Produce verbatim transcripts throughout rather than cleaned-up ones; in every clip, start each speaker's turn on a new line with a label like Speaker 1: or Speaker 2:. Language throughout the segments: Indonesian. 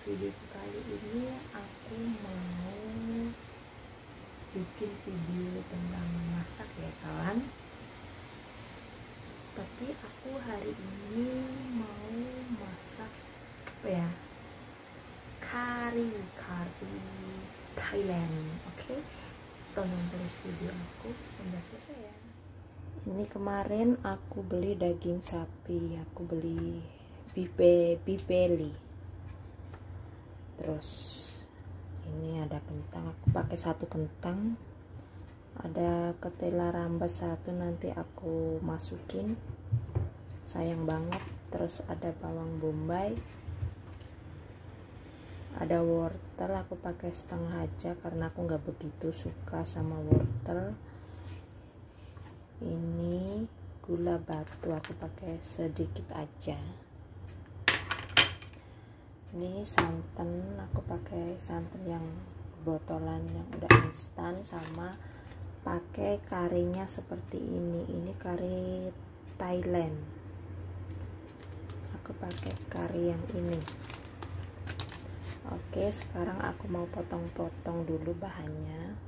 Speaker 1: Video kali ini aku mau bikin video tentang masak ya kawan. Tapi aku hari ini mau masak apa ya, kari kari Thailand. Oke, tonton terus video aku sampai selesai ya. Ini kemarin aku beli daging sapi, aku beli beef beef belly. Terus ini ada kentang, aku pakai satu kentang. Ada ketela rambas satu, nanti aku masukin, sayang banget. Terus ada bawang bombay, ada wortel, aku pakai setengah aja karena aku nggak begitu suka sama wortel. Ini gula batu, aku pakai sedikit aja. Ini santan, aku pakai santan yang botolan yang udah instan, sama pakai karinya seperti ini. Ini kari Thailand, aku pakai kari yang ini. Oke, sekarang aku mau potong-potong dulu bahannya.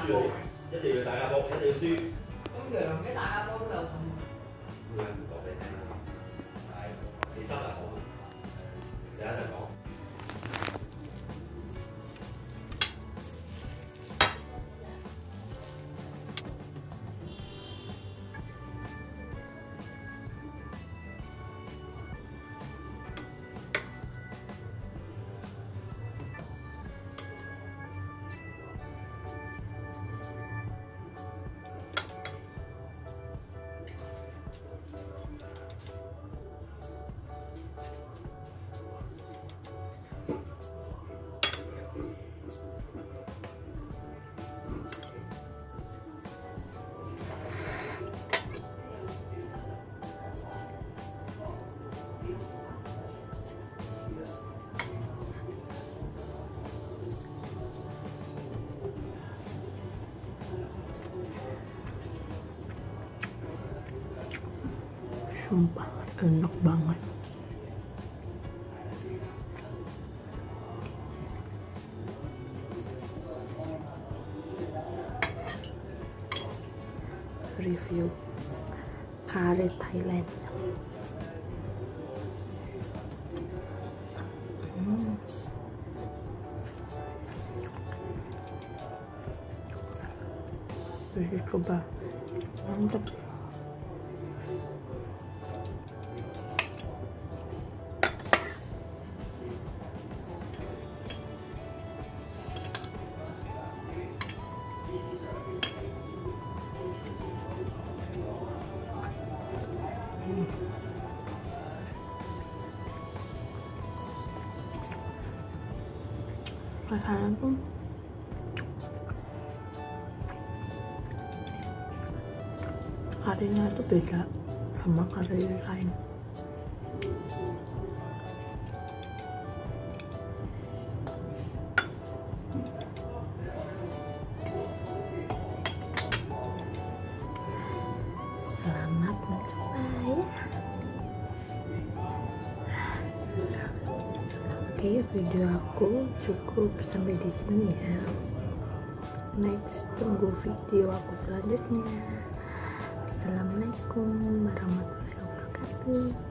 Speaker 2: 住你，一定要大家煲，一定要輸。
Speaker 3: 咁羊嘅大家煲都有份。
Speaker 2: 會唔講俾你聽啦，係你生日好嘛？陣間就講。
Speaker 1: Sumpah enak banget. Review kari Thailand. Hmm. Bisa coba, mantap. Rasanya tuh karinya itu beda sama kari lain. Selamat mencoba ya. Oke, video aku cukup sampai di sini ya. Next, tunggu video aku selanjutnya. Assalamualaikum warahmatullahi wabarakatuh.